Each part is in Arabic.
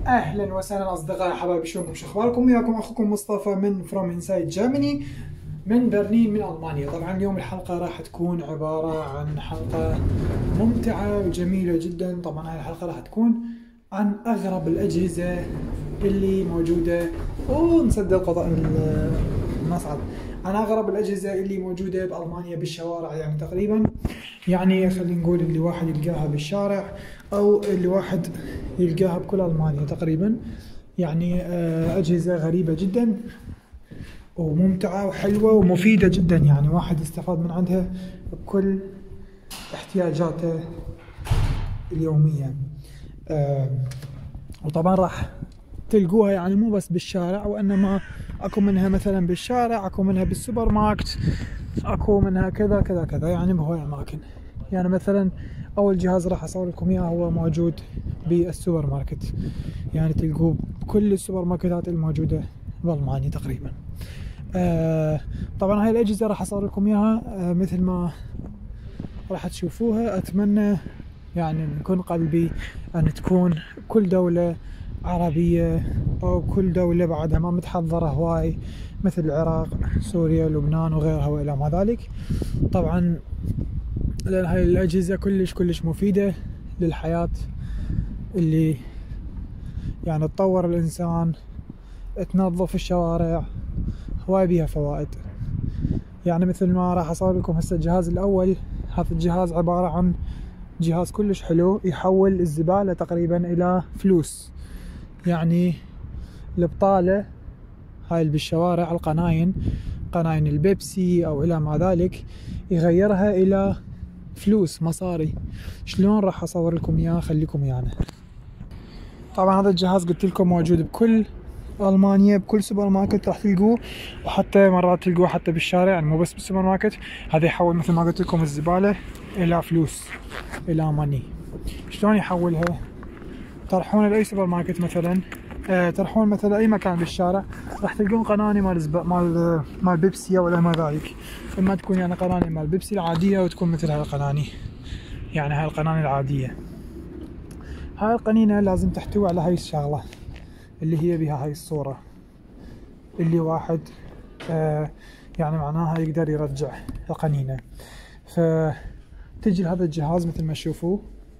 اهلا وسهلا اصدقائي حبايبي، شلونكم؟ شو اخباركم؟ وياكم اخوكم مصطفى من فروم انسايد جيرماني، من برلين، من المانيا. طبعا اليوم الحلقه راح تكون عباره عن حلقه ممتعه وجميله جدا. طبعا هاي الحلقه راح تكون عن اغرب الاجهزه اللي موجوده نسد المصعد، عن اغرب الاجهزه اللي موجوده بالمانيا بالشوارع. يعني تقريبا خلينا نقول اللي واحد يلقاها بالشارع او اللي واحد يلقاها بكل المانيا تقريبا. يعني اجهزه غريبه جدا وممتعه وحلوه ومفيده جدا، يعني واحد يستفاد من عندها بكل احتياجاته اليوميه. وطبعا راح تلقوها يعني مو بس بالشارع، وانما اكو منها مثلا بالشارع، اكو منها بالسوبر ماركت، اكو منها كذا كذا كذا، يعني بهواي اماكن. يعني مثلا اول جهاز راح اصور لكم اياه هو موجود بالسوبر ماركت، يعني تلقوه بكل السوبر ماركتات الموجوده بالمانيا تقريبا. طبعا هاي الاجهزه راح اصور لكم اياها مثل ما راح تشوفوها. اتمنى يعني من كل قلبي ان تكون كل دوله عربيه او كل دوله بعدها ما متحضره هواي، مثل العراق، سوريا، لبنان وغيرها والى ما ذلك. طبعا لان هاي الاجهزه كلش مفيده للحياه، اللي يعني تطور الانسان، تنظف الشوارع، هواي بيها فوائد. يعني مثل ما راح اصور لكم هسه الجهاز الاول. هذا الجهاز عباره عن جهاز كلش حلو، يحول الزباله تقريبا الى فلوس. يعني البطاله هاي اللي بالشوارع، القناين، قناين البيبسي او الى ما ذلك، يغيرها الى فلوس، مصاري. شلون؟ راح اصور لكم اياه، خليكم ويانا. طبعا هذا الجهاز قلت لكم موجود بكل المانيا، بكل سوبر ماركت راح تلقوه، وحتى مرات تلقوه حتى بالشارع، يعني مو بس بالسوبر ماركت. هذا يحول مثل ما قلت لكم الزباله الى فلوس، الى ماني. شلون يحولها؟ تروحون لاي سوبر ماركت مثلا، تروحون مثلا اي مكان بالشارع، راح تلقون قناني مال بيبسي ولا ما ذلك. اما تكون يعني قناني مال بيبسي العاديه، وتكون مثل هاي القناني، يعني هاي القناني العاديه. هاي القنينه لازم تحتوي على هاي الشغله اللي هي بها هاي الصوره، اللي واحد يعني معناها يقدر يرجع القنينه. فتجي هذا الجهاز مثل ما تشوفوه.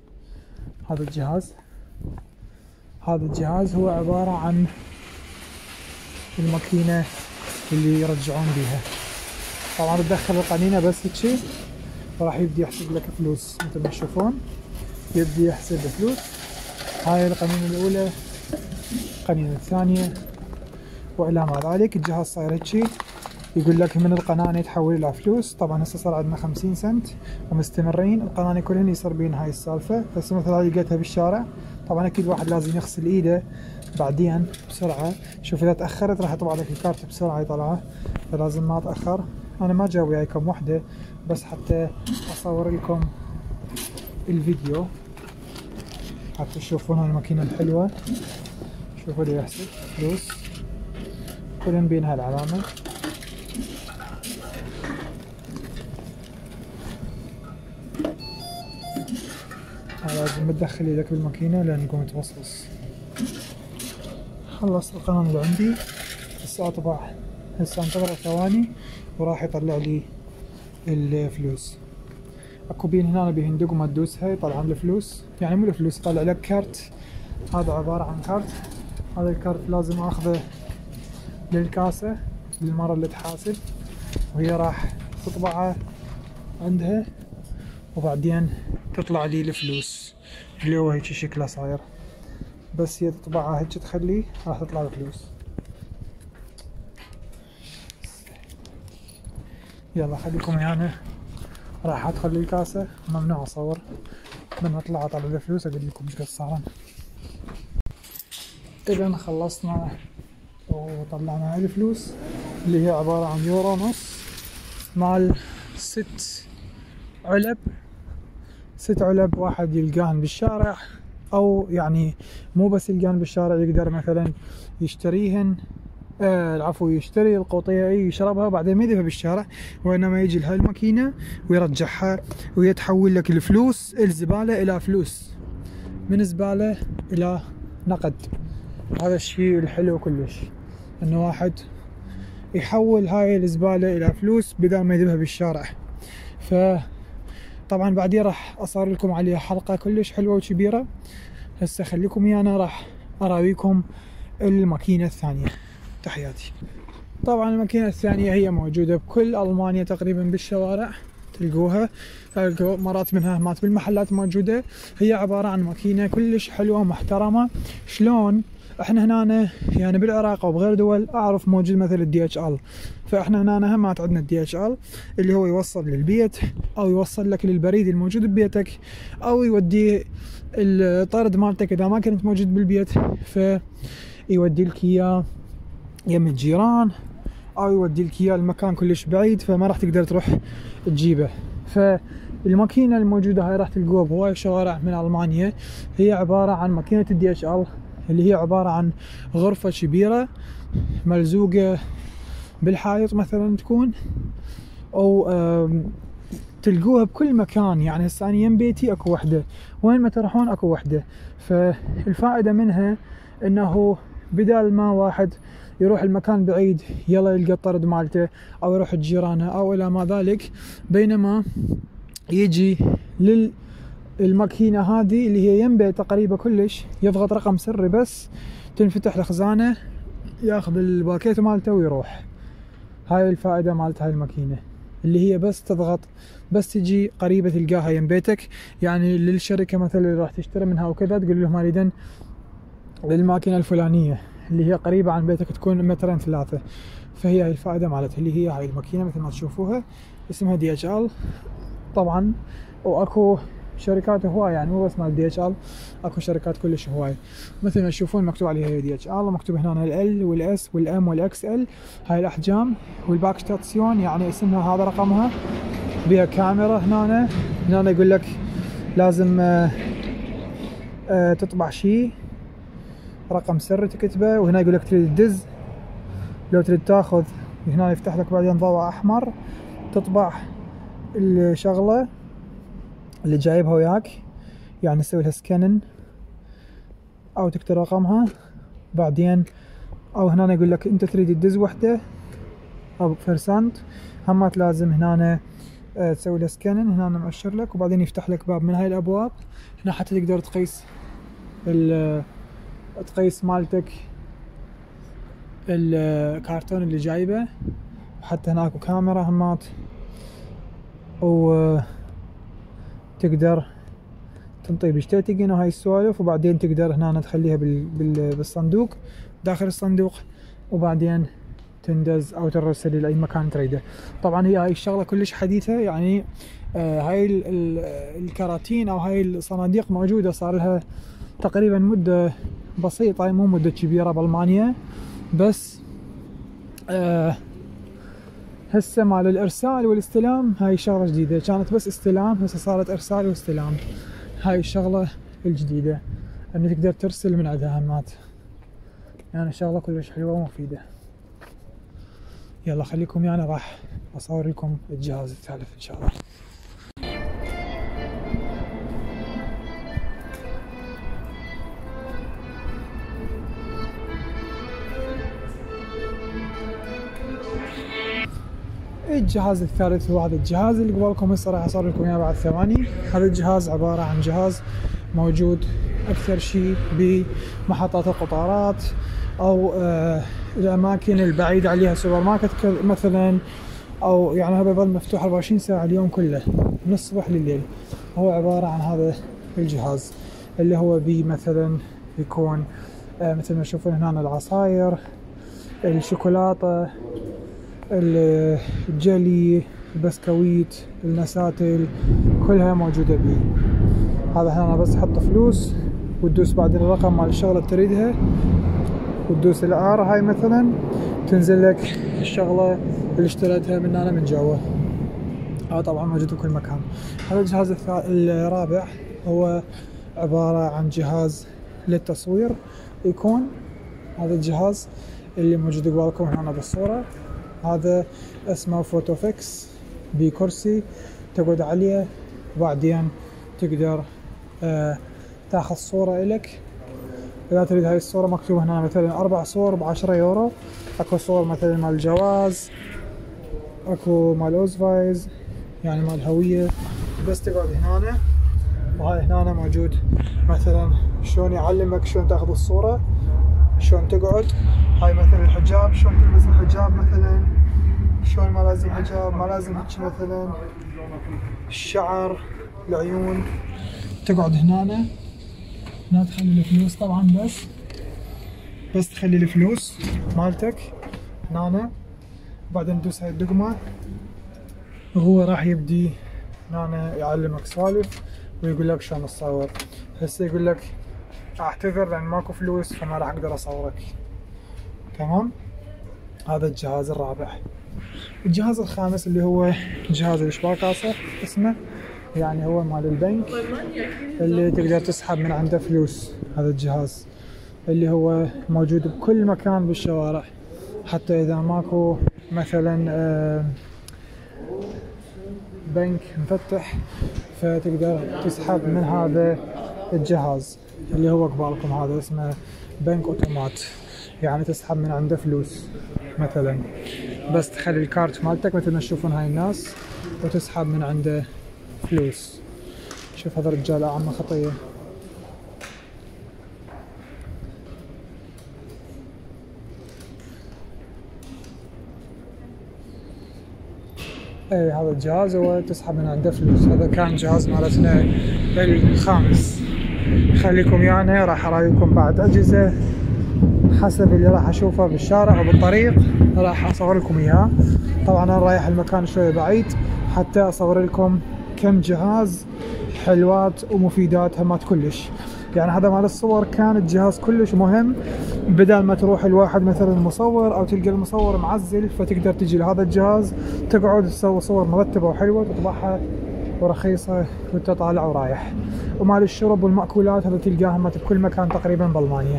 هذا الجهاز هو عبارة عن الماكينة اللي يرجعون بيها. طبعا تدخل القنينة بس هيك، وراح يبدي يحسب لك فلوس مثل ما تشوفون، يبدي يحسب فلوس. هاي القنينة الأولى، القنينة الثانية وإلى ما ذلك. الجهاز صاير هيك، يقول لك من القناني تحول إلى فلوس. طبعا هسه صار عندنا 50 سنت ومستمرين. القناني كلهن يصير بين هاي السالفة. بس مثل هاي لقيتها بالشارع، طبعا اكيد واحد لازم يغسل ايده بعدين بسرعة. شوف اذا تأخرت راح يطلع لك الكارت بسرعة يطلعه، فلازم ما اتأخر. انا ما جاوب وياكم وحدة بس حتى اصور لكم الفيديو، حتى تشوفون الماكينة الحلوة. شوفوا اللي يحسب فلوس، كلن بين هالعلامة. لازم تدخل ايدك بالماكينة لان يقوم يتوصص. خلصت القناة اللي عندي، هسه اطبع، هسه انتظر ثواني وراح يطلع لي الفلوس. اكو بين هنا بين دقمة تدوسها يطلع الفلوس، يعني مو الفلوس، يطلع لك كارت. هذا عبارة عن كارت. هذا الكارت لازم اخذه للكاسة للمرة اللي تحاسب، وهي راح تطبعه عندها، وبعدين تطلع لي الفلوس اللي هو هيك شكله صاير. بس هي تطبعها هيك تخليه، راح تطلع الفلوس. يلا خليكم ويانا، راح ادخل الكاسة. ممنوع اصور، من ما طلعت على الفلوس اقول لكم ايش قد صار. اذا خلصنا وطلعنا هاي الفلوس اللي هي عبارة عن يورو ونص، مال 6 علب. 6 علب واحد يلقاهن بالشارع، او يعني مو بس يلقاهن بالشارع، يقدر مثلا يشتريهن، العفو، يشتري القوطية يشربها بعدين ما يذبها بالشارع، وانما يجي لهاي الماكينة ويرجعها، ويتحول لك الفلوس، الزبالة الى فلوس، من زبالة الى نقد. هذا الشيء الحلو كلش، انه واحد يحول هاي الزبالة الى فلوس بدل ما يذبها بالشارع. فطبعا بعدين راح اصور لكم عليها حلقة كلش حلوة وكبيرة. هسه خليكم ويانا راح اراويكم الماكينة الثانية. تحياتي. طبعا الماكينة الثانية هي موجودة بكل ألمانيا تقريبا بالشوارع تلقوها، مرات منها مات بالمحلات موجودة. هي عبارة عن ماكينة كلش حلوة ومحترمة. شلون احنا هنا يعني بالعراق او بغير دول اعرف موجود مثل الدي اتش ال، فاحنا هنا هم عندنا الدي اتش ال اللي هو يوصل للبيت او يوصل لك للبريد الموجود ببيتك، او يوديه الطرد مالتك اذا ما كنت موجود بالبيت فيودي لك اياه يم الجيران، او يودي لك اياه المكان كلش بعيد فما راح تقدر تروح تجيبه. فالماكينه الموجوده هاي راح تلقوها بهواي شوارع من المانيا. هي عباره عن ماكينه الدي اتش ال اللي هي عباره عن غرفه كبيره ملزوقه بالحائط مثلا تكون، او تلقوها بكل مكان. يعني هسه اني يم بيتي اكو وحده، وين ما تروحون اكو وحده. فالفائده منها انه بدال ما واحد يروح المكان بعيد يلا يلقى الطرد مالته او يروح الجيرانه او الى ما ذلك، بينما يجي للماكينه هذه اللي هي يم بيته قريبه كلش، يضغط رقم سري بس تنفتح الخزانه، ياخذ الباكيت مالته ويروح. هاي الفائده مالت هاي الماكينه اللي هي بس تضغط، بس تجي قريبه تلقاها يم بيتك. يعني للشركه مثلا اللي راح تشتري منها وكذا تقول لهم اريد للماكينه الفلانيه اللي هي قريبه عن بيتك تكون مترين ثلاثه. فهي هاي الفائده مالتها اللي هي هاي الماكينه مثل ما تشوفوها اسمها دي اتش ال. طبعا واكو شركات هواي، يعني مو بس مال دي اتش ال، اكو شركات كلش هواي. مثل ما تشوفون مكتوب عليها دي اتش ال، ومكتوب هنا ال والاس والام والاكس ال، هاي الاحجام. والباك ستاسيون يعني اسمها هذا رقمها، بها كاميرا. هنا يقول لك لازم تطبع شيء رقم سري تكتبه، وهنا يقول لك تريد تدز، لو تريد تاخذ هنا يفتح لك بعدين ضوء احمر تطبع الشغله اللي جايبها وياك، يعني تسوي لها سكانن او تكتب رقمها بعدين. او هنا يقول لك انت تريد تدز وحده او فرسنت، همات لازم هنا تسوي لها سكانن. هنا مؤشر لك وبعدين يفتح لك باب من هاي الابواب هنا حتى تقدر تقيس مالتك الكارتون اللي جايبه. وحتى هناك كاميرا همات، وتقدر تنطي بشتاتيجن وهاي السوالف. وبعدين تقدر هنا تخليها بالصندوق داخل الصندوق، وبعدين تندز او ترسل الى اي مكان تريده. طبعا هاي الشغله كلش حديثه، يعني هاي الكراتين او هاي الصناديق موجوده صار لها تقريبا مده بسيطه، مو مده كبيره بالمانيا. بس هسه مال الارسال والاستلام هاي شغله جديده، كانت بس استلام هسه صارت ارسال واستلام. هاي الشغله الجديده ان تقدر ترسل من عندها همات، يعني شغله كلش حلوه ومفيده. يلا خليكم يعني راح اصور لكم الجهاز الثالث ان شاء الله. الجهاز الثالث هو هذا الجهاز اللي قبالكم هسه راح اصور لكم اياه بعد ثواني. هذا الجهاز عباره عن جهاز موجود اكثر شيء بمحطات القطارات او الاماكن البعيده عليها سوبر ماركت مثلا، او يعني هذا يظل مفتوح 24 ساعه اليوم كله من الصبح لليل. هو عباره عن هذا الجهاز اللي هو مثلا يكون مثل ما تشوفون هنا العصاير، الشوكولاته، الجلي، البسكويت، النساتل، كلها موجودة بيه. هذا هنا بس حط فلوس وتدوس بعدين الرقم مال الشغلة اللي تريدها وتدوس الار هاي مثلا تنزل لك الشغلة اللي اشتريتها من هنا من جوا. هذا طبعا موجود بكل مكان. هذا الجهاز الرابع هو عبارة عن جهاز للتصوير يكون. هذا الجهاز اللي موجود قبالكم هنا بالصورة، هذا اسمه فوتوفيكس، بكرسي تقعد عليه وبعدين تقدر تاخذ صورة إلك إذا تريد هاي الصورة مكتوب هنا مثلا 4 صور ب10 يورو. اكو صور مثلا مال الجواز، اكو مال اوزفايز يعني مال هوية. بس تقعد هنا، وهاي هنا موجود مثلا شلون يعلمك شلون تاخذ الصورة، شلون تقعد. هاي مثلا الحجاب، شلون تلبس الحجاب مثلا، شلون ما لازم حجاب، ما لازم هيك مثلا. الشعر، العيون. تقعد هنا تخلي الفلوس طبعا، بس تخلي الفلوس مالتك هنا. بعدين تدوس هاي الدقمة وهو راح يبدي هنا يعلمك سوالف ويقول لك شلون تصور. هسه يقول لك اعتذر لان ماكو فلوس فما راح اقدر اصورك. تمام. هذا الجهاز الرابع. الجهاز الخامس اللي هو جهاز الشباكاسة اسمه، يعني هو مال البنك اللي تقدر تسحب من عنده فلوس. هذا الجهاز اللي هو موجود بكل مكان بالشوارع، حتى اذا ماكو مثلا بنك مفتح فتقدر تسحب من هذا الجهاز اللي هو قبالكم. هذا اسمه بنك اوتومات، يعني تسحب من عنده فلوس مثلا. بس تخلي الكارت مالتك مثل ما تشوفون هاي الناس وتسحب من عنده فلوس. شوف هذا الرجال عمه خطية. اي هذا الجهاز هو تسحب من عنده فلوس. هذا كان جهاز مالتنا الخامس. خليكم يعني راح ارايكم بعد اجهزة حسب اللي راح اشوفه بالشارع وبالطريق راح اصور لكم اياها. طبعا انا رايح المكان شوية بعيد حتى اصور لكم كم جهاز حلوات ومفيدات همات كلش. يعني هذا مال الصور كان الجهاز كلش مهم، بدل ما تروح الواحد مثلا مصور او تلقى المصور معزل فتقدر تجي لهذا الجهاز تقعد تسوي صور مرتبة وحلوة وتطبعها ورخيصة وانت طالع ورايح. ومال الشرب والمأكولات هذا تلقاها همات بكل مكان تقريبا بالمانيا.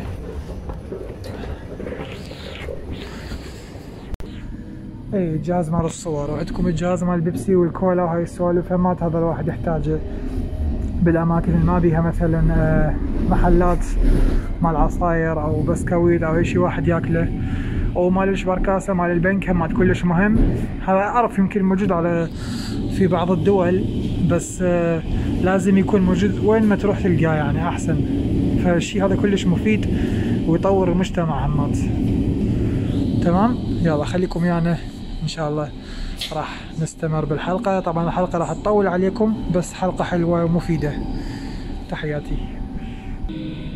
اي جهاز مال الصور. وعندكم الجهاز مال البيبسي والكولا وهاي السوالف همات هذا الواحد يحتاجه بالاماكن اللي ما بيها مثلا محلات مال عصاير او بسكويت او اي شيء واحد ياكله. ومال الشباركاسة مال البنك همات كلش مهم. هذا اعرف يمكن موجود على في بعض الدول، بس لازم يكون موجود وين ما تروح تلقاه يعني احسن. فالشيء هذا كلش مفيد ويطور المجتمع همات. تمام. يلا خليكم يعني ان شاء الله راح نستمر بالحلقة. طبعا الحلقة راح تطول عليكم بس حلقة حلوة ومفيدة. تحياتي.